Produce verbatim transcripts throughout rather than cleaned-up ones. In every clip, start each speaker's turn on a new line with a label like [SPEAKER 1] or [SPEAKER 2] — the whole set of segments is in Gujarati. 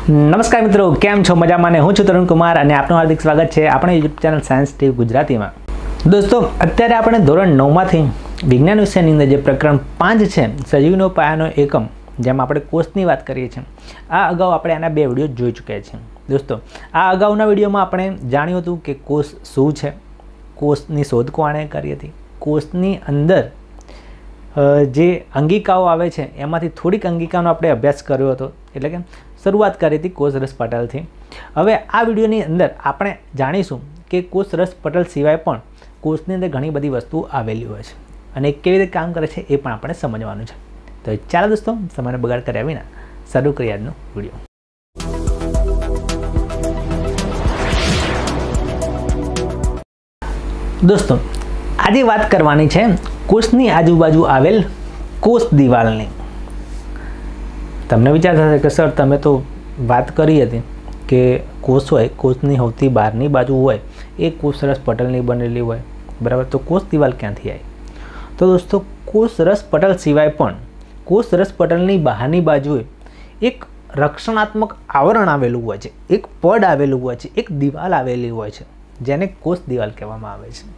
[SPEAKER 1] નમસ્કાર મિત્રો, કેમ છો? મજામાં ને? હું છું તરુણ કુમાર અને આપનું હાર્દિક સ્વાગત છે આપણા યુટ્યુબ ચેનલ સાયન્સ ટીવી ગુજરાતીમાં। દોસ્તો, અત્યારે આપણે ધોરણ નવમાંથી વિજ્ઞાન વિષયની અંદર જે પ્રકરણ પાંચ છે સજીવનો પાયાનો એકમ, જેમાં આપણે કોષની વાત કરીએ છીએ, આ અગાઉ આપણે આના બે વિડીયો જોઈ ચૂક્યા છીએ। દોસ્તો, આ અગાઉના વિડીયોમાં આપણે જાણ્યું હતું કે કોષ શું છે, કોષની શોધ કોણે કરી હતી, કોષની અંદર જે અંગિકાઓ આવે છે એમાંથી થોડીક અંગિકાનો આપણે અભ્યાસ કર્યો હતો, એટલે કે શરૂઆત કરી હતી કોષરસ પટલ થી। હવે આ વિડીયોની અંદર આપણે જાણીશું કે કોષરસ પટલ સિવાય પણ કોષની અંદર ઘણી બધી વસ્તુઓ આવેલી હોય છે અને કેવી રીતે કામ કરે છે એ પણ આપણે સમજવાનું છે। તો ચાલો દોસ્તો, સમયનો બગાડ કર્યા વિના શરૂ કરીએ આજનો વિડીયો। દોસ્તો, આજે વાત કરવાની છે કોષની આજુબાજુ આવેલ કોષ દિવાલની। તમને વિચાર થશે કે સર, તમે તો વાત કરી હતી કે કોષ હોય, કોષની સૌથી બહારની બાજુ હોય એ કોષરસ પટલની બનેલી હોય, બરાબર? તો કોષ દિવાલ ક્યાંથી આવી? તો દોસ્તો, કોષરસ પટલ સિવાય પણ કોષરસ પટલની બહારની બાજુએ એક રક્ષણાત્મક આવરણ આવેલું હોય છે, એક પડ આવેલું હોય છે, એક દિવાલ આવેલી હોય છે, જેને કોષ દિવાલ કહેવામાં આવે છે।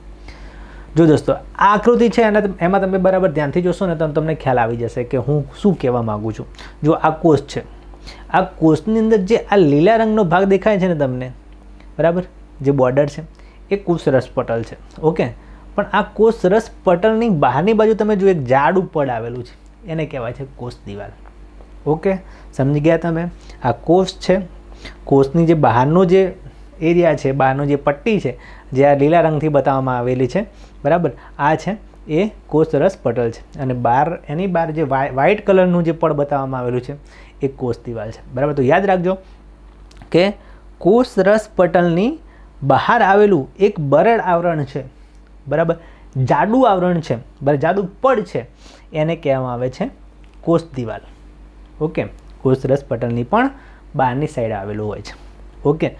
[SPEAKER 1] જો દોસ્તો, આ આકૃતિ છે અને એમાં તમે બરાબર ધ્યાનથી જોશો ને તો તમને ખ્યાલ આવી જશે કે હું શું કહેવા માગું છું। જો આ કોષ છે, આ કોષની અંદર જે આ લીલા રંગનો ભાગ દેખાય છે ને તમને, બરાબર, જે બોર્ડર છે એ કોષરસ પટલ છે, ઓકે। પણ આ કોષરસ પટલની બહારની બાજુ તમે જો એક જાડું પડ આવેલું છે, એને કહેવાય છે કોષ દિવાલ, ઓકે? સમજી ગયા તમે? આ કોષ છે, કોષની જે બહારનો જે એરિયા છે, બહારનો જે પટ્ટી છે જે આ લીલા રંગથી બતાવવામાં આવેલી છે, બરાબર, આ છે એ કોષરસ પટલ છે અને બહાર એની બહાર જે વ્હાઇટ કલરનું જે પડ બતાવવામાં આવેલું છે એ કોષ દિવાલ છે, બરાબર? તો યાદ રાખજો કે કોષરસ પટલની બહાર આવેલું એક બરડ આવરણ છે, બરાબર, જાડું આવરણ છે, બરાબર, જાડું પડ છે, એને કહેવામાં આવે છે કોષ દિવાલ, ઓકે? કોષરસ પટલની પણ બહારની સાઈડ આવેલું હોય છે, ઓકે?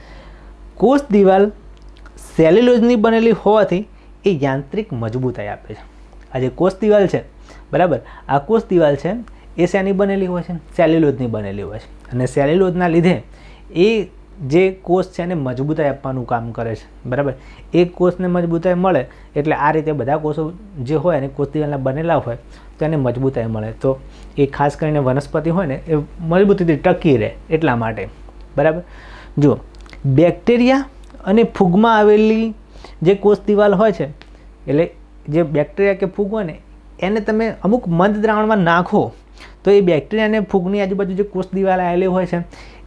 [SPEAKER 1] કોષ દિવાલ સેલ્યુલોઝની બનેલી હોવાથી એ યાંત્રિક મજબૂતાઈ આપે છે। આ જે કોષ દિવાલ છે, બરાબર, આ કોષ દિવાલ છે એ શેની બનેલી હોય છે? સેલ્યુલોઝની બનેલી હોય છે અને સેલ્યુલોઝના લીધે એ જે કોષ છે એને મજબૂતાઈ આપવાનું કામ કરે છે, બરાબર? એક કોષને મજબૂતાઈ મળે એટલે આ રીતે બધા કોષો જે હોય એને કોષ દિવાલના બનેલા હોય તો એને મજબૂતાઈ મળે, તો એ ખાસ કરીને વનસ્પતિ હોય ને એ મજબૂતીથી ટકી રહે એટલા માટે, બરાબર? જો બેક્ટેરિયા અને ફૂગમાં આવેલી જે કોષ દિવાલ હોય છે, એટલે જે બેક્ટેરિયા કે ફૂગ હોય ને એને તમે અમુક મંદ દ્રાવણમાં નાખો તો એ બેક્ટેરિયા અને ફૂગની આજુબાજુ જે કોષ દિવાલ આવેલી હોય છે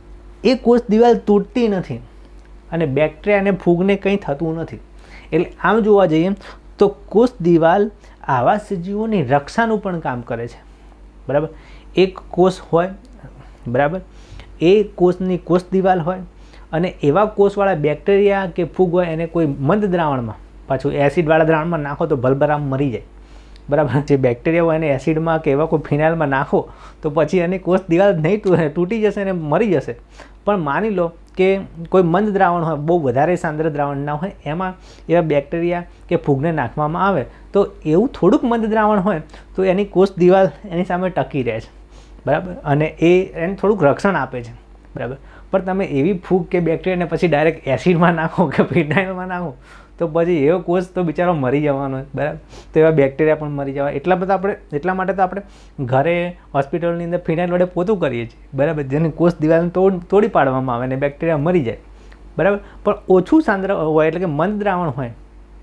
[SPEAKER 1] એ કોષ દિવાલ તૂટતી નથી અને બેક્ટેરિયા અને ફૂગને કંઈ થતું નથી। એટલે આમ જોવા જઈએ તો કોષ દિવાલ આવા સજીવોની રક્ષાનું પણ કામ કરે છે, બરાબર? એક કોષ હોય, બરાબર, એ કોષની કોષ દિવાલ હોય અને એવા કોષવાળા બેક્ટેરિયા કે ફૂગ હોય એને કોઈ મંદ દ્રાવણમાં, પાછું એસિડવાળા દ્રાવણમાં નાખો તો ભલભરામ મરી જાય, બરાબર? જે બેક્ટેરિયા હોય એને એસિડમાં કે એવા કોઈ ફિનાઇલમાં નાખો તો પછી એની કોષ દિવાલ નહીં તૂટી જશે અને મરી જશે। પણ માની લો કે કોઈ મંદ દ્રાવણ હોય, બહુ વધારે સાંદ્ર દ્રાવણ ના હોય, એમાં એવા બેક્ટેરિયા કે ફૂગને નાખવામાં આવે તો એવું થોડુંક મંદ દ્રાવણ હોય તો એની કોષ દિવાલ એની સામે ટકી રહે છે, બરાબર? અને એ એને થોડુંક રક્ષણ આપે છે, બરાબર? પણ તમે એવી ફૂગ કે બેક્ટેરિયાને પછી ડાયરેક્ટ એસિડમાં નાખો કે ફિનાઇલમાં નાખો તો પછી એવો કોષ તો બિચારો મરી જવાનો, બરાબર? તો એવા બેક્ટેરિયા પણ મરી જવા, એટલા બધા આપણે એટલા માટે તો આપણે ઘરે હોસ્પિટલની અંદર ફિનાઇલ વડે પોતું કરીએ છીએ, બરાબર, જેની કોષ દિવાલને તોડ તોડી પાડવામાં આવે અને બેક્ટેરિયા મરી જાય, બરાબર? પણ ઓછું સાંદ્ર હોય એટલે કે મંદ દ્રાવણ હોય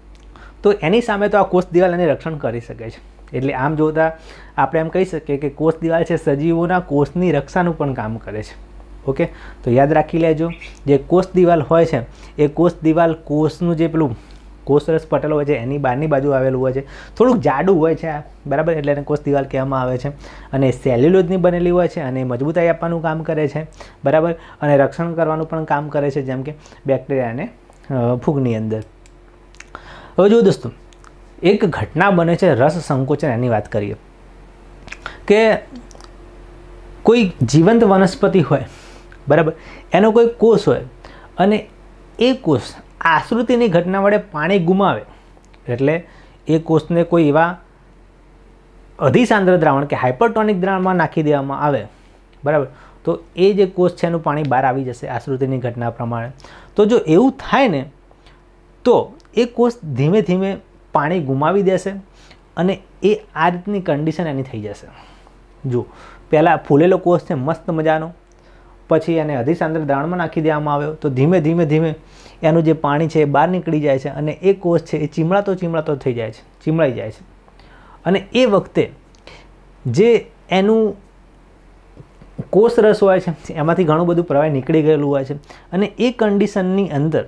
[SPEAKER 1] તો એની સામે તો આ કોષ દિવાલ એને રક્ષણ કરી શકે છે। એટલે આમ જોતાં આપણે એમ કહી શકીએ કે કોષ દિવાલ છે સજીવોના કોષની રક્ષાનું પણ કામ કરે છે, ઓકે? તો યાદ રાખી લેજો, જે કોષ દિવાલ હોય છે એ કોષ દિવાલ કોષનું જે પેલું કોષરસ પટલ હોય છે એની બહારની બાજુ આવેલું હોય છે, થોડુંક જાડું હોય છે, બરાબર, એટલે એને કોષ દિવાલ કહેવામાં આવે છે અને સેલ્યુલોઝની બનેલી હોય છે અને મજબૂતાઈ આપવાનું કામ કરે છે, બરાબર, અને રક્ષણ કરવાનું પણ કામ કરે છે, જેમ કે બેક્ટેરિયા અને ફૂગની અંદર। હવે જો દોસ્તો, એક ઘટના બને છે રસ સંકોચન, એની વાત કરીએ કે કોઈ જીવંત વનસ્પતિ હોય, બરાબર, એનો કોઈ કોષ હોય અને એ કોષ આશ્રુતિની ઘટના વડે પાણી ગુમાવે એટલે એ કોષને કોઈ એવા અધિસાંદ્ર દ્રાવણ કે હાઇપરટોનિક દ્રાવણમાં નાખી દેવામાં આવે, બરાબર, તો એ જે કોષ છે એનું પાણી બહાર આવી જશે આશ્રુતિની ઘટના પ્રમાણે. તો જો એવું થાય ને તો એ કોષ ધીમે ધીમે પાણી ગુમાવી દેશે અને એ આ રીતની કન્ડિશન એની થઈ જશે. જો પહેલાં ફૂલેલો કોષ છે મસ્ત મજાનો, પછી એને અધિસાંદ્ર દ્રાવણમાં નાખી દેવામાં આવ્યો તો ધીમે ધીમે ધીમે એનું જે પાણી છે એ બહાર નીકળી જાય છે અને એ કોષ છે એ ચીમળાતો ચીમળાતો થઈ જાય છે, ચીમળાઈ જાય છે. અને એ વખતે જે એનું કોષ રસ હોય છે એમાંથી ઘણું બધું પ્રવાહી નીકળી ગયેલું હોય છે અને એ કન્ડિશનની અંદર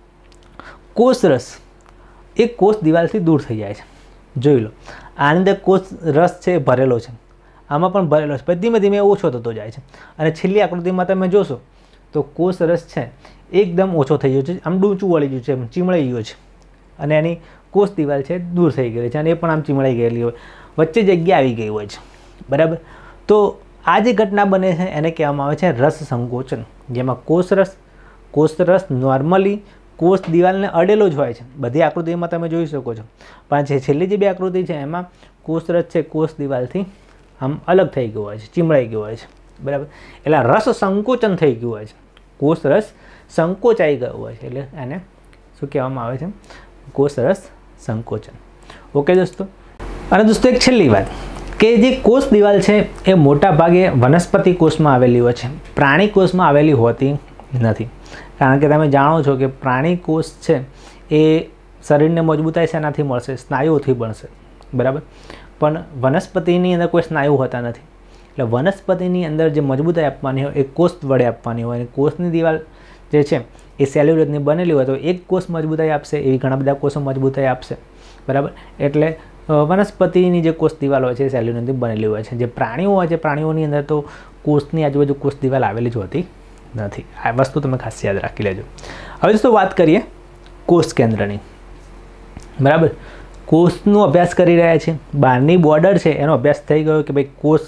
[SPEAKER 1] કોષ રસ એ કોષ દિવાલથી દૂર થઈ જાય છે. જોઈ લો, આની અંદર કોષ રસ છે ભરેલો છે, આમાં પણ ભરેલો છે, પછી ધીમે ધીમે ઓછો થતો જાય છે અને છેલ્લી આકૃતિમાં તમે જોશો તો કોષ રસ છે એકદમ ઓછો થઈ ગયો છે, આમ ડૂંચું વળી ગયું છે, એમ ચીમળાઈ ગયો છે અને એની કોષ દિવાલ છે દૂર થઈ ગયેલી છે અને એ પણ આમ ચીમળાઈ ગયેલી હોય, વચ્ચે જગ્યા આવી ગઈ હોય છે. બરાબર. તો આ જે ઘટના બને છે એને કહેવામાં આવે છે રસ સંકોચન, જેમાં કોષ રસ કોષ રસ નોર્મલી કોષ દિવાલને અડેલો જ હોય છે. બધી આકૃતિમાં તમે જોઈ શકો છો, પણ જે છેલ્લી જે બે આકૃતિ છે એમાં કોષ રસ છે કોષ દિવાલથી આમ અલગ થઈ ગયો હોય છે, ચીમળાઈ ગયો હોય છે. બરાબર. એટલે રસ સંકોચન થઈ ગયું હોય છે, કોષ રસ સંકોચાઈ ગયો હોય છે, એટલે એને શું કહેવામાં આવે છે? કોષ રસ સંકોચન. ઓકે દોસ્તો. અને દોસ્તો એક છેલ્લી વાત કે જે કોષ દિવાલ છે એ મોટા ભાગે વનસ્પતિ કોષમાં આવેલી હોય છે, પ્રાણી કોષમાં આવેલી હોતી નથી. કારણ કે તમે જાણો છો કે પ્રાણી કોષ છે એ શરીરને મજબૂતાઈ શેનાથી મળશે? સ્નાયુઓથી બનશે. બરાબર. પણ વનસ્પતિની અંદર કોઈ સ્નાયુ હોતા નથી, એટલે વનસ્પતિની અંદર જે મજબૂતાઈ આપવાની હોય એ કોષ વડે આપવાની હોય અને કોષની દિવાલ જે છે એ સેલ્યુલોઝની બનેલી હોય તો એક કોષ મજબૂતાઈ આપશે, એવી ઘણા બધા કોષો મજબૂતાઈ આપશે. બરાબર. એટલે વનસ્પતિની જે કોષ દિવાલ હોય છે એ સેલ્યુલોઝની બનેલી હોય છે. જે પ્રાણીઓ હોય છે પ્રાણીઓની અંદર તો કોષની આજુબાજુ કોષ દિવાલ આવેલી જ હોતી નથી. આ વસ્તુ તમે ખાસ યાદ રાખી લેજો. હવે દોસ્તો વાત કરીએ કોષ કેન્દ્રની. બરાબર. કોષનો અભ્યાસ કરી રહ્યા છે, બહારની બોર્ડર છે એનો અભ્યાસ થઈ ગયો કે ભાઈ કોષ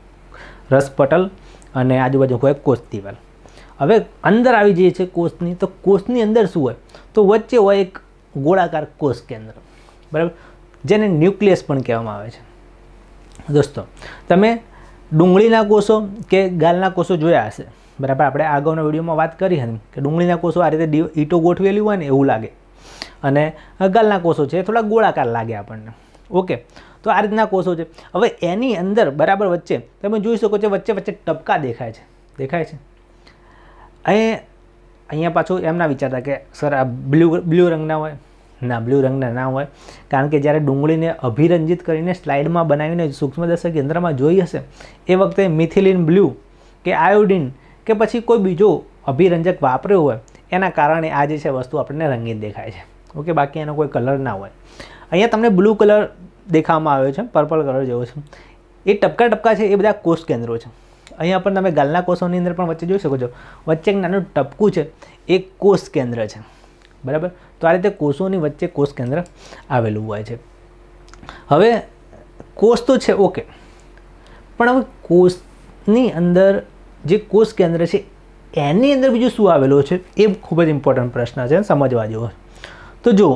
[SPEAKER 1] રસપટલ અને આજુબાજુ હોય કોષ દિવાલ. હવે અંદર આવી જઈએ છે કોષની, તો કોષની અંદર શું હોય? તો વચ્ચે હોય એક ગોળાકાર કોષ કેન્દ્ર. બરાબર. જેને ન્યુક્લિયસ પણ કહેવામાં આવે છે. દોસ્તો તમે ડુંગળીના કોષો કે ગાલના કોષો જોયા હશે. બરાબર. આપણે આગળના વિડીયોમાં વાત કરી હતી કે ડુંગળીના કોષો આ રીતે ઈંટો ગોઠવેલી હોય ને એવું લાગે અને ગાલના કોષો છે થોડા ગોળાકાર લાગે આપણને. ઓકે. તો આ રીતના કોષો છે. હવે એની અંદર બરાબર વચ્ચે તમે જોઈ શકો છો વચ્ચે વચ્ચે ટપકા દેખાય છે. દેખાય છે અહીં અહીંયા પાછું એમ ના વિચારતા કે સર આ બ્લુ બ્લુ રંગના હોય. ના, બ્લુ રંગના ના હોય, કારણ કે જ્યારે ડુંગળીને અભિરંજિત કરીને સ્લાઇડમાં બનાવીને સૂક્ષ્મદર્શક યંત્રમાં જોઈ હશે એ વખતે મિથિલિન બ્લુ કે આયોડિન કે પછી કોઈ બીજો અભિરંજક વાપર્યો હોય એના કારણે આ જે છે વસ્તુ આપણને રંગીન દેખાય છે. ઓકે. બાકી એનો કોઈ કલર ના હોય. અહીંયા તમને બ્લુ કલર દેખાવામાં આવ્યો છે, પર્પલ કલર જેવો છે. એ ટપકા ટપકા છે એ બધા કોષ કેન્દ્રો છે. અહીંયા પણ તમે ગાલના કોષોની અંદર પણ વચ્ચે જોઈ શકો છો વચ્ચે એક નાનું ટપકું છે એ કોષ કેન્દ્ર છે. બરાબર. તો આ રીતે કોષોની વચ્ચે કોષ કેન્દ્ર આવેલું હોય છે. હવે કોષ તો છે ઓકે, પણ હવે કોષની અંદર જે કોષ કેન્દ્ર છે એની અંદર બીજું શું આવેલું છે એ ખૂબ જ ઇમ્પોર્ટન્ટ પ્રશ્ન છે, સમજવા જેવો. તો જુઓ,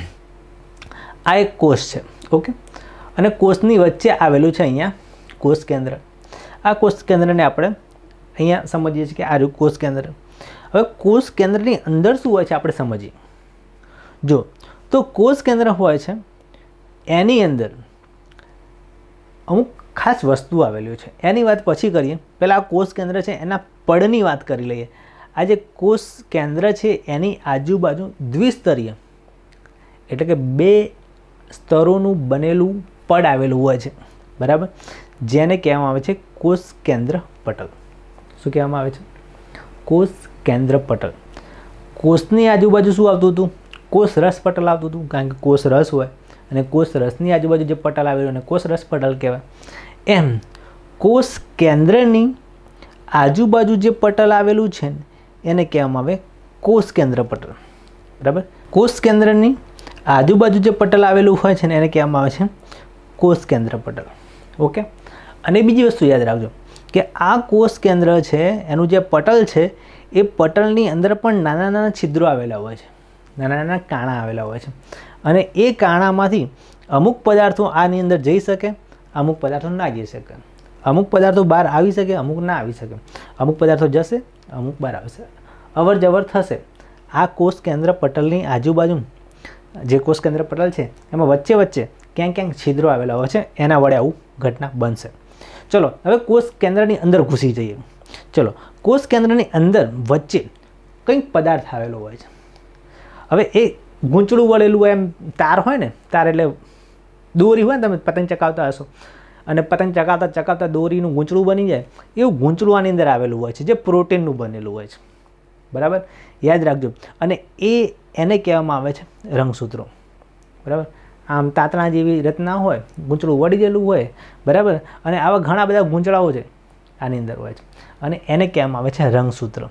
[SPEAKER 1] આ એક કોષ છે. ઓકે. અને કોષની વચ્ચે આવેલું છે અહીંયા કોષ કેન્દ્ર. આ કોષ કેન્દ્રને આપણે અહીંયા સમજીએ છીએ કે આ રહ્યું કોષ કેન્દ્ર. હવે કોષ કેન્દ્રની અંદર શું હોય છે આપણે સમજીએ. જો તો કોષ કેન્દ્ર હોય છે એની અંદર અમુક ખાસ વસ્તુ આવેલી છે, એની વાત પછી કરીએ. પહેલાં આ કોષ કેન્દ્ર છે એના પડની વાત કરી લઈએ. આ જે કોષ કેન્દ્ર છે એની આજુબાજુ દ્વિસ્તરીય એટલે કે બે સ્તરોનું બનેલું પડ આવેલું હોય છે. બરાબર. જેને કહેવામાં આવે છે કોષ કેન્દ્ર પટલ. શું કહેવામાં આવે છે? કોષ કેન્દ્ર પટલ. કોષની આજુબાજુ શું આવતું હતું? કોષ રસ પટલ આવતું હતું, કારણ કે કોષ રસ હોય અને કોષ રસની આજુબાજુ જે પટલ આવેલું અને કોષ રસ પટલ કહેવાય. એમ કોષ કેન્દ્રની આજુબાજુ જે પટલ આવેલું છે એને કહેવામાં આવે કોષ કેન્દ્ર પટલ. બરાબર. કોષ કેન્દ્રની આજુબાજુ જે પટલ આવેલું હોય છે ને એને કહેવામાં આવે છે કોષ કેન્દ્ર પટલ. ઓકે. અને બીજી વસ્તુ યાદ રાખજો કે આ કોષ કેન્દ્ર છે એનું જે પટલ છે એ પટલની અંદર પણ નાના નાના છિદ્રો આવેલા હોય છે, નાના નાના કાણા આવેલા હોય છે અને એ કાણામાંથી અમુક પદાર્થો આની અંદર જઈ શકે, અમુક પદાર્થો ના જઈ શકે. અમુક પદાર્થો બહાર આવી શકે, અમુક ના આવી શકે, અમુક પદાર્થો જશે, અમુક બહાર આવશે, અવર જવર થશે. આ કોષ કેન્દ્ર પટલની આજુબાજુ જે કોષ કેન્દ્ર પટલ છે એમાં વચ્ચે વચ્ચે ક્યાંક ક્યાંક છિદ્રો આવેલા હોય છે, એના વડે આવું ઘટના બનશે. ચલો હવે કોષ કેન્દ્રની અંદર ઘૂસી જઈએ. ચલો કોષ કેન્દ્રની અંદર વચ્ચે કંઈક પદાર્થ આવેલો હોય છે. હવે એ ગૂંચળું વળેલું એમ તાર હોય ને, તાર એટલે દોરી હોય ને, તમે પતંગ ચકાવતા હશો અને પતંગ ચકાવતા ચકાવતા દોરીનું ગૂંચળું બની જાય, એવું ગૂંચળું આની અંદર આવેલું હોય છે જે પ્રોટીનનું બનેલું હોય છે. બરાબર, યાદ રાખજો. અને એ એને કહેવામાં આવે છે રંગસૂત્રો. બરાબર, આમ તાતણા જેવી રચના હોય, ગૂંચળું વળી ગયેલું હોય. બરાબર, અને આવા ઘણા બધા ગૂંચળાઓ છે આની અંદર હોય છે અને એને કહેવામાં આવે છે રંગસૂત્ર.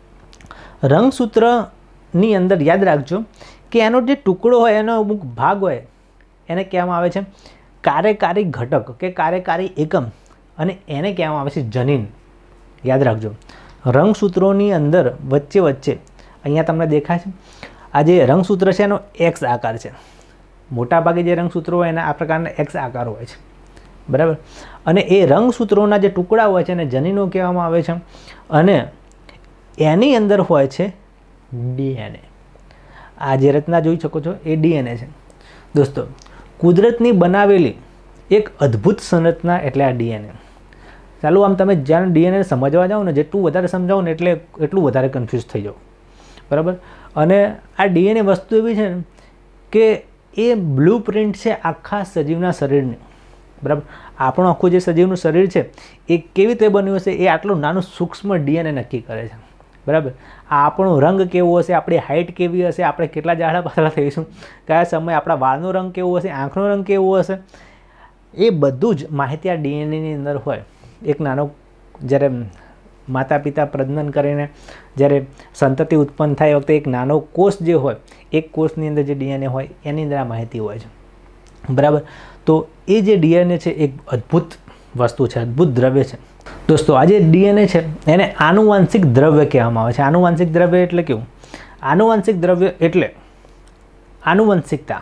[SPEAKER 1] રંગસૂત્રની અંદર યાદ રાખજો કે એનો જે ટુકડો હોય, એનો અમુક ભાગ હોય, એને કહેવામાં આવે છે કાર્યકારી ઘટક કે કાર્યકારી એકમ, અને એને કહેવામાં આવે છે જનીન. યાદ રાખજો, રંગસૂત્રોની અંદર વચ્ચે વચ્ચે અહીંયા તમને દેખાય છે આ જે રંગસૂત્ર છે એનો એક્સ આકાર છે. મોટાભાગે જે રંગસૂત્રો હોય એના આ પ્રકારના એક્સ આકાર હોય છે. બરાબર, અને એ રંગસૂત્રોના જે ટુકડા હોય છે એને જનીનો કહેવામાં આવે છે. અને એની અંદર હોય છે ડીએનએ. આ જે રચના જોઈ શકો છો એ ડીએનએ છે. દોસ્તો, કુદરતની બનાવેલી એક અદ્ભુત સંરચના એટલે આ ડીએનએ. ચાલો આમ તમે જ્યારે ડીએનએ સમજવા જાઓ ને, જેટલું વધારે સમજાવો ને એટલે એટલું વધારે કન્ફ્યુઝ થઈ જાઓ. બરાબર, અને આ ડીએનએ વસ્તુ એવી છે ને કે એ બ્લુ પ્રિન્ટ છે આખા સજીવના શરીરની. બરાબર, આપણું આખું જે સજીવનું શરીર છે એ કેવી રીતે બન્યું હશે એ આટલું નાનું સૂક્ષ્મ ડીએનએ નક્કી કરે છે. બરાબર, આ આપણો રંગ કેવો હશે, આપણી હાઇટ કેવી હશે, આપણે કેટલા જાડા પાતળા થઈશું, કયા સમયે આપણા વાળનો રંગ કેવો હશે, આંખનો રંગ કેવો હશે, એ બધું જ માહિતી આ ડીએનએની અંદર હોય. એક નાનો જ્યારે માતા પિતા પ્રજનન કરીને જ્યારે સંતતિ ઉત્પન્ન થાય વખતે એક નાનો કોષ જે હોય, એક કોષની અંદર જે ડીએનએ હોય એની અંદર આ માહિતી હોય છે. બરાબર, તો એ જે ડીએનએ છે એક અદ્ભુત વસ્તુ છે, અદ્ભુત દ્રવ્ય છે. દોસ્તો, આ જે ડીએનએ છે એને આનુવાંશિક દ્રવ્ય કહેવામાં આવે છે. આનુવાંશિક દ્રવ્ય એટલે કેવું? આનુવાંશિક દ્રવ્ય એટલે આનુવંશિકતા,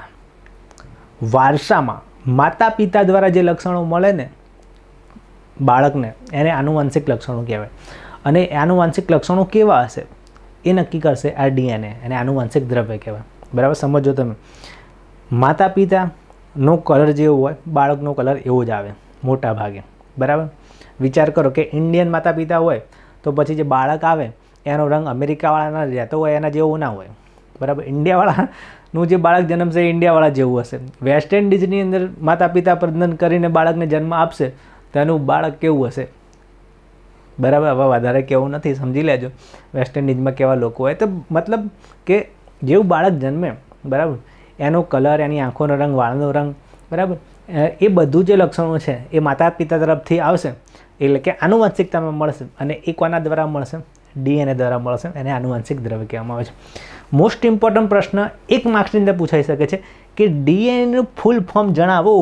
[SPEAKER 1] વારસામાં માતા પિતા દ્વારા જે લક્ષણો મળે ને બાળકને, એને આનુવંશિક લક્ષણો કહેવાય. અને આનુવંશિક લક્ષણો કેવા હશે એ નક્કી કરશે આ ડીએનએ, એને આનુવંશિક દ્રવ્ય કહેવાય. બરાબર, સમજો તમે. માતા પિતાનો કલર જેવો હોય, બાળકનો કલર એવો જ આવે મોટા ભાગે. બરાબર, વિચાર કરો કે ઇન્ડિયન માતા પિતા હોય તો પછી જે બાળક આવે એનો રંગ અમેરિકાવાળાના રહેતો હોય એના જેવો ના હોય. બરાબર, ઇન્ડિયાવાળાનું જે બાળક જન્મશે એ ઇન્ડિયાવાળા જેવું હશે. વેસ્ટ ઇન્ડિઝની અંદર માતા પિતા પ્રજનન કરીને બાળકને જન્મ આપશે તો એનું બાળક કેવું હશે? બરાબર, હવે વધારે કેવું નથી, સમજી લેજો વેસ્ટ ઇન્ડિઝમાં કેવા લોકો હોય. તો મતલબ કે જેવું બાળક જન્મે, બરાબર, એનો કલર, એની આંખોનો રંગ, વાળનો રંગ, બરાબર, એ બધું જે લક્ષણો છે એ માતા પિતા તરફથી આવશે, એટલે કે આનુવંશિકતામાં મળશે. અને એ કોના દ્વારા મળશે? ડીએનએ દ્વારા મળશે. એને આનુવંશિક દ્રવ્ય કહેવામાં આવે છે. મોસ્ટ ઇમ્પોર્ટન્ટ પ્રશ્ન એક માર્ક્સની અંદર પૂછાઈ શકે છે કે ડીએનએનું ફૂલ ફોર્મ જણાવો.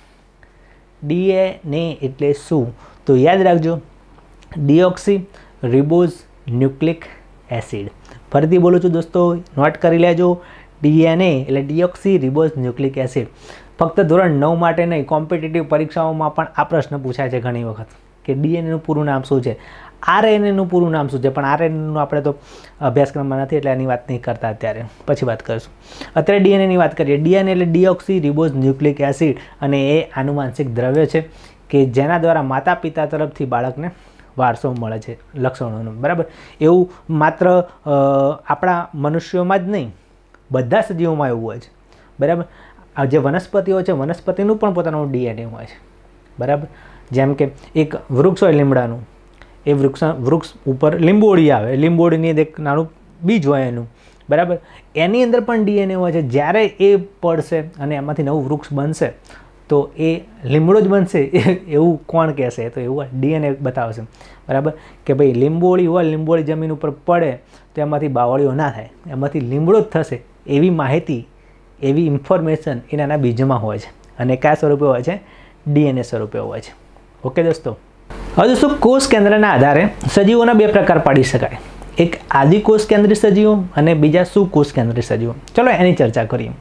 [SPEAKER 1] ડીએનએ એટલે શું? તો યાદ રાખજો, ડીઓક્સી રિબોઝ ન્યુક્લિક એસિડ. ફરીથી બોલું છું દોસ્તો, નોટ કરી લેજો. ડીએનએ એટલે ડીઓક્સી રિબોઝ ન્યુક્લિક એસિડ. ફક્ત ધોરણ નવ માટે નહીં, કોમ્પિટિટિવ પરીક્ષાઓમાં પણ આ પ્રશ્ન પૂછાય છે ઘણી વખત કે ડીએનએનું પૂરું નામ શું છે, આરએનએનું પૂરું નામ શું છે. પણ આરએનએનું આપણે તો અભ્યાસક્રમમાં નથી એટલે એની વાત નહીં કરતા, અત્યારે પછી વાત કરીશું. અત્યારે ડીએનએની વાત કરીએ. ડીએનએ એટલે ડીઓક્સી રિબોઝ ન્યુક્લિક એસિડ, અને એ આનુવાંશિક દ્રવ્ય છે કે જેના દ્વારા માતા પિતા તરફથી બાળકને વારસો મળે છે લક્ષણોનો. બરાબર, એવું માત્ર આપણા મનુષ્યોમાં જ નહીં, બધા સજીવોમાં એવું હોય છે. બરાબર, આ જે વનસ્પતિઓ છે વનસ્પતિનું પણ પોતાનું ડીએનએ હોય છે. બરાબર, જેમ કે એક વૃક્ષ હોય લીમડાનું, એ વૃક્ષ વૃક્ષ ઉપર લીંબોળી આવે, લીંબોળીની એક નાનું બીજ હોય એનું. બરાબર, એની અંદર પણ ડીએનએ હોય છે. જ્યારે એ પડશે અને એમાંથી નવું વૃક્ષ બનશે તો એ લીમડો જ બનશે એવું કોણ કહેશે? તો એવું ડીએનએ બતાવશે. બરાબર, કે ભાઈ લીંબોળી હોય, લીંબોળી જમીન ઉપર પડે તો એમાંથી બાવળીઓ ના થાય, એમાંથી લીમડો જ થશે. એવી માહિતી, એવી ઇન્ફોર્મેશન એ નાના બીજમાં હોય છે. અને કયા સ્વરૂપે હોય છે? ડીએનએ સ્વરૂપે હોય છે. ઓકે દોસ્તો, હવે દોસ્તો કોષ કેન્દ્રના આધારે સજીવોના બે પ્રકાર પાડી શકાય. એક આદિકોષ કેન્દ્રિત સજીવો અને બીજા સુકોષ કેન્દ્રિત સજીવો. ચલો એની ચર્ચા કરીએ.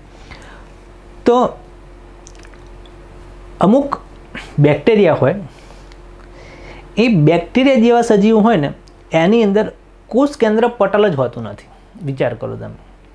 [SPEAKER 1] તો અમુક બેક્ટેરિયા હોય એ બેક્ટેરિયા જેવા સજીવો હોય ને એની અંદર કોષ કેન્દ્ર પટલ જ હોતું નથી. વિચાર કરો તમે,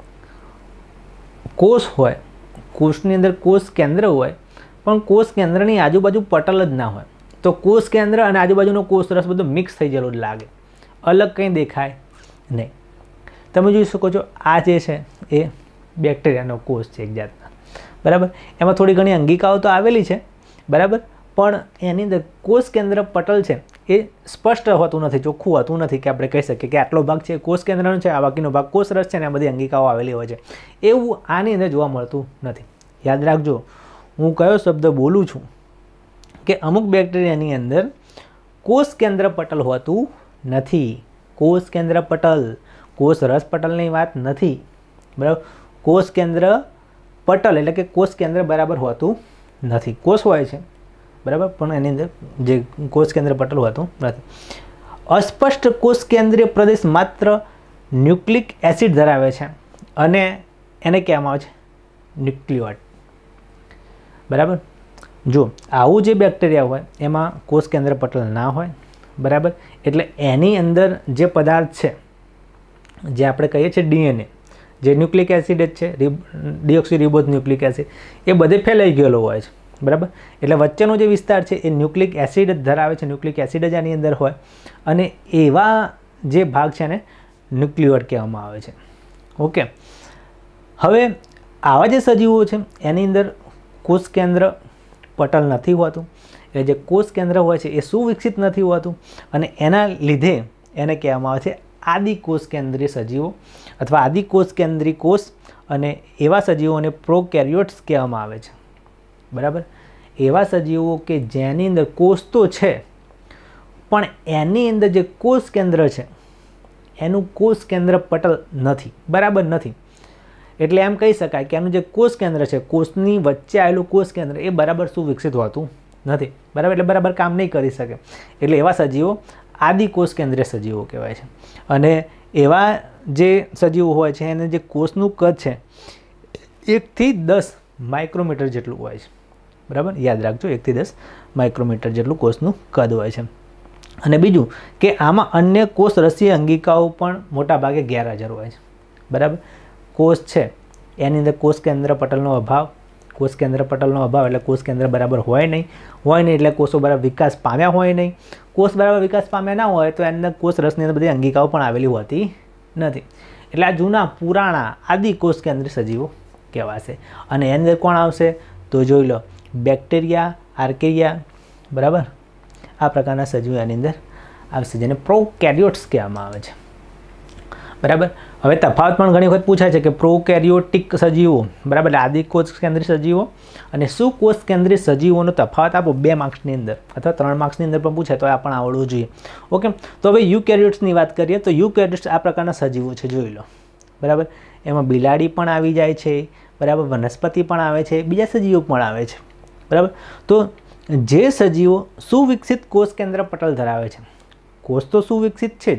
[SPEAKER 1] કોષ હોય, કોષની અંદર કોષ કેન્દ્ર હોય, પણ કોષ કેન્દ્રની આજુબાજુ પટલ જ ના હોય. તો કોષ કેન્દ્ર અને આજુબાજુનો કોષ રસ બધો મિક્સ થઈ ગયેલો જ લાગે, અલગ કંઈ દેખાય નહીં. તમે જોઈ શકો છો આ જે છે એ બેક્ટેરિયાનો કોષ છે એક જાતના, બરાબર. એમાં થોડી ઘણી અંગિકાઓ તો આવેલી છે, બરાબર, પણ એની અંદર કોષ કેન્દ્ર પટલ છે એ સ્પષ્ટ હોતું નથી, ચોખ્ખું હોતું નથી કે આપણે કહી શકીએ કે આટલો ભાગ છે કોષ કેન્દ્રનો છે, આ બાકીનો ભાગ કોષ રસ છે ને આ બધી અંગિકાઓ આવેલી હોય છે. એવું આની અંદર જોવા મળતું નથી. યાદ રાખજો, હું કયો શબ્દ બોલું છું કે અમુક બેક્ટેરિયાની અંદર કોષ કેન્દ્ર પટલ હોતું નથી. કોષ કેન્દ્ર પટલ, કોષ રસ પટલની વાત નથી, બરાબર. કોષ કેન્દ્ર પટલ એટલે કે કોષ કેન્દ્ર બરાબર હોતું નથી. કોષ હોય છે, બરાબર, પણ એની અંદર જે કોષ કેન્દ્ર પટલ હોતું નથી. અસ્પષ્ટ કોષ કેન્દ્રીય પ્રદેશ માત્ર ન્યુક્લિક એસિડ ધરાવે છે અને એને કહેવામાં આવે છે ન્યુક્લિયોઇડ, બરાબર. જો આવું જે બેક્ટેરિયા હોય એમાં કોષ કેન્દ્ર પટલ ના હોય, બરાબર, એટલે એની અંદર જે પદાર્થ છે જે આપણે કહીએ છીએ ડીએનએ, જે ન્યુક્લિક એસિડ જ છે, ડીઓક્સી રિબોઝ ન્યુક્લિક એસિડ, એ બધે ફેલાઈ ગયેલો હોય છે, બરાબર. એટલે વચ્ચેનો જે વિસ્તાર છે એ ન્યુક્લિક એસિડ જ ધરાવે છે, ન્યુક્લિક એસિડ જ આની અંદર હોય અને એવા જે ભાગ છે ને ન્યુક્લિયોઇડ કહેવામાં આવે છે. ઓકે, હવે આવા જે સજીવો છે એની અંદર કોષ કેન્દ્ર પટલ નથી હોતું, એટલે જે કોષ કેન્દ્ર હોય છે એ સુવિકસિત નથી હોતું અને એના લીધે એને કહેવામાં આવે છે આદિકોષ કેન્દ્રીય સજીવો અથવા આદિકોષ કેન્દ્રી કોષ, અને એવા સજીવોને પ્રોકેરિયોટ્સ કહેવામાં આવે છે, બરાબર. એવા સજીવો કે જેની અંદર કોષ તો છે પણ એની અંદર જે કોષ કેન્દ્ર છે એનું કોષ કેન્દ્ર પટલ નથી, બરાબર નથી. એટલે એમ કહી શકાય કે એનું જે કોષ કેન્દ્ર છે, કોષની વચ્ચે આવેલું કોષ કેન્દ્ર એ બરાબર સુવિકસિત હોતું નથી, બરાબર. એટલે બરાબર કામ નહીં કરી શકે. એટલે એવા સજીવો આદિકોષ કેન્દ્રીય સજીવો કહેવાય છે. અને એવા જે સજીવો હોય છે એને જે કોષનું કદ છે એકથી દસ માઇક્રોમીટર જેટલું હોય છે, બરાબર. યાદ રાખજો, એકથી દસ માઇક્રોમીટર જેટલું કોષનું કદ હોય છે. અને બીજું કે આમાં અન્ય કોષ રસીય અંગિકાઓ પણ મોટા ભાગે ગેરહાજર હોય છે, બરાબર. કોષ છે એની અંદર કોષ કેન્દ્ર પટલનો અભાવ, કોષ કેન્દ્ર પટલનો અભાવ એટલે કોષ કેન્દ્ર બરાબર હોય નહીં, હોય નહીં એટલે કોષો બરાબર વિકાસ પામ્યા હોય નહીં. કોષ બરાબર વિકાસ પામ્યા ના હોય તો એની અંદર કોષ રસની અંદર બધી અંગિકાઓ પણ આવેલી હોતી નથી. એટલે આ જૂના પુરાણા આદિ કોષ કેન્દ્રીય સજીવો કહેવાશે. અને એની અંદર કોણ આવશે તો જોઈ લો, બેક્ટેરિયા, આર્કેરિયા, બરાબર, આ પ્રકારના સજીવો એની અંદર આવશે જેને પ્રોકેરિયોટ્સ કહેવામાં આવે છે, બરાબર. હવે તફાવત પણ ઘણી વખત પૂછાય છે કે પ્રોકેરિયોટિક સજીવો, બરાબર, એટલે આદિકોષ કેન્દ્રીય સજીવો અને સુકોષ કેન્દ્રીય સજીવોનો તફાવત આપો બે માર્ક્સની અંદર અથવા ત્રણ માર્ક્સની અંદર પણ પૂછાય તો આ પણ આવડવું જોઈએ. ઓકે, તો હવે યુકેરિયોટ્સની વાત કરીએ તો યુકેરિયોટ્સ આ પ્રકારના સજીવો છે, જોઈ લો, બરાબર. એમાં બિલાડી પણ આવી જાય છે, બરાબર, વનસ્પતિ પણ આવે છે, બીજા સજીવો પણ આવે છે, બરાબર. તો જે સજીવો સુવિકસિત કોષ કેન્દ્ર પટલ ધરાવે છે, કોષ તો સુવિકસિત છે જ,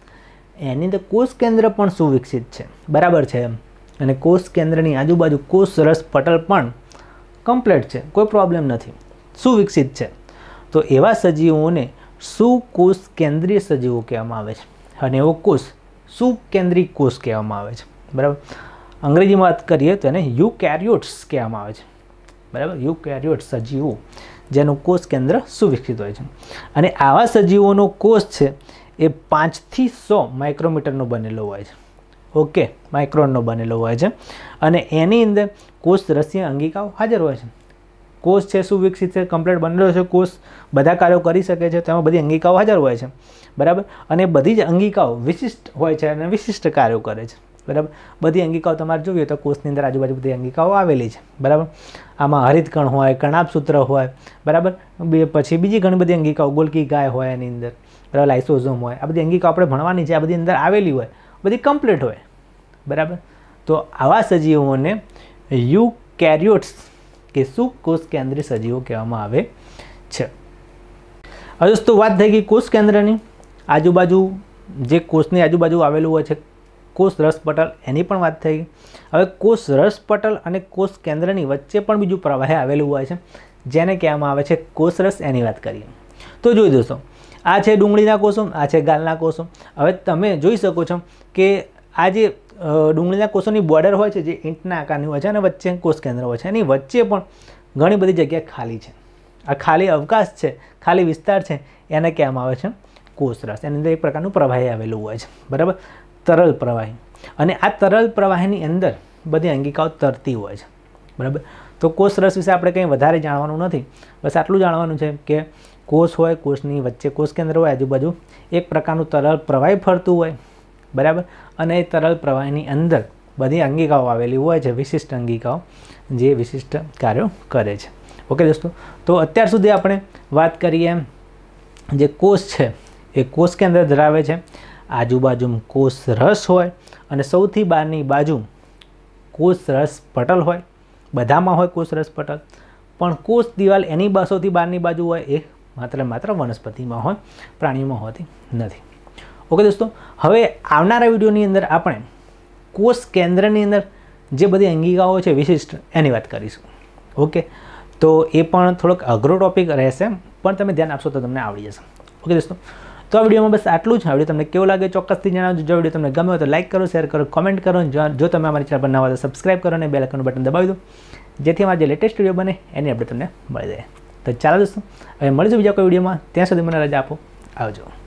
[SPEAKER 1] એની અંદર કોષ કેન્દ્ર પણ સુવિકસિત છે, બરાબર છે એમ, અને કોષ કેન્દ્રની આજુબાજુ કોષ રસ પટલ પણ કમ્પ્લીટ છે, કોઈ પ્રોબ્લેમ નથી, સુવિકસિત છે. તો એવા સજીવોને સુકોષ કેન્દ્રીય સજીવો કહેવામાં આવે છે અને એવો કોષ સુકેન્દ્રીય કોષ કહેવામાં આવે છે, બરાબર. અંગ્રેજીમાં વાત કરીએ તો એને યુકેરિયોટ્સ કહેવામાં આવે છે, બરાબર. યુકેરિયોટ્સ સજીવો જેનું કોષ કેન્દ્ર સુવિકસિત હોય છે. અને આવા સજીવોનો કોષ છે એ પાંચથી સો માઇક્રોમીટરનો બનેલો હોય છે, ઓકે, માઇક્રોનનો બનેલો હોય છે. અને એની અંદર કોષ રસીય અંગિકાઓ હાજર હોય છે. કોષ છે સુવિકસિત છે, કમ્પ્લીટ બનેલો છે, કોષ બધા કાર્યો કરી શકે છે, તેમાં બધી અંગિકાઓ હાજર હોય છે, બરાબર. અને બધી જ અંગિકાઓ વિશિષ્ટ હોય છે અને વિશિષ્ટ કાર્યો કરે છે, બરાબર. બધી અંગિકાઓ તમારે જોઈએ તો કોષની અંદર આજુબાજુ બધી અંગિકાઓ આવેલી છે, બરાબર. આમાં હરિતકણ હોય, કણાભસૂત્ર હોય, બરાબર. પછી બીજી ઘણી બધી અંગિકાઓ, ગોલ્કી ગાય હોય એની અંદર, બરાબર, લાઇસોઝોમ હોય, આ બધી અંગિકાઓ આપણે ભણવાની છે, આ બધી અંદર આવેલી હોય, બધી કમ્પ્લીટ હોય, બરાબર. તો આવા સજીવોને યુકેરિયોટ્સ કે સુકોષ કેન્દ્રીય સજીવો કહેવામાં આવે છે. હવે દોસ્તો વાત થઈ ગઈ કોષ કેન્દ્રની આજુબાજુ, જે કોષની આજુબાજુ આવેલું હોય છે કોષ રસ પટલ, એની પણ વાત થઈ ગઈ. હવે કોષ રસ પટલ અને કોષ કેન્દ્રની વચ્ચે પણ બીજું પ્રવાહ આવેલું હોય છે જેને કહેવામાં આવે છે કોષ રસ, એની વાત કરીએ તો જોઈ દોસ્તો આ છે ડુંગળીના કોષો, આ છે ગાલના કોષો. હવે તમે જોઈ શકો છો કે આ જે ડુંગળીના કોષોની બોર્ડર હોય છે જે ઈંટના આકારની હોય છે અને વચ્ચે કોષ કેન્દ્ર હોય છે, એની વચ્ચે પણ ઘણી બધી જગ્યા ખાલી છે. આ ખાલી અવકાશ છે, ખાલી વિસ્તાર છે, એને કહેવામાં આવે છે કોષરસ. એની અંદર એક પ્રકારનું પ્રવાહી આવેલું હોય છે, બરાબર, તરલ પ્રવાહી. અને આ તરલ પ્રવાહીની અંદર બધી અંગિકાઓ તરતી હોય છે, બરાબર. તો કોષરસ વિશે આપણે કંઈ વધારે જાણવાનું નથી, બસ આટલું જાણવાનું છે કે કોષ હોય, કોષની વચ્ચે કોષ કેન્દ્ર હોય, આજુબાજુ એક પ્રકારનું તરલ પ્રવાહી ફરતું હોય, બરાબર. અને એ તરલ પ્રવાહીની અંદર બધી અંગિકાઓ આવેલી હોય છે, વિશિષ્ટ અંગિકાઓ જે વિશિષ્ટ કાર્યો કરે છે. ઓકે દોસ્તો, તો અત્યાર સુધી આપણે વાત કરીએ એમ જે કોષ છે એ કોષ કેન્દ્ર ધરાવે છે, આજુબાજુ કોષ રસ હોય અને સૌથી બહારની બાજુ કોષ રસ પટલ હોય. બધામાં હોય કોષ રસ પટલ, પણ કોષ દિવાલ એની સૌથી બહારની બાજુ હોય એ માત્ર માત્ર વનસ્પતિમાં હોય, પ્રાણીઓમાં હોતી નથી. ઓકે દોસ્તો, હવે આવનારા વિડીયોની અંદર આપણે કોષ કેન્દ્રની અંદર જે બધી અંગિકાઓ છે વિશિષ્ટ એની વાત કરીશું. ઓકે, તો એ પણ થોડોક અઘરો ટોપિક રહેશે, પણ તમે ધ્યાન આપશો તો તમને આવડી જશે. ઓકે દોસ્તો, તો આ વિડીયોમાં બસ આટલું જ. આ વિડીયો તમને કેવો લાગે ચોક્કસથી જણાવજો. જો વિડીયો તમને ગમે હોય તો લાઇક કરો, શેર કરો, કોમેન્ટ કરો. જો તમે અમારી ચેનલ પર નવા હોય તો સબસ્ક્રાઈબ કરો અને બેલ આઇકનનું બટન દબાવી દો, જેથી અમારા જે લેટેસ્ટ વિડીયો બને એની અપડેટ તમને મળી જાય. તો ચાલો દોસ્તો, હવે મળીશું બીજા કોઈ વિડીયોમાં. ત્યાં સુધી મને રજા આપો. આવજો.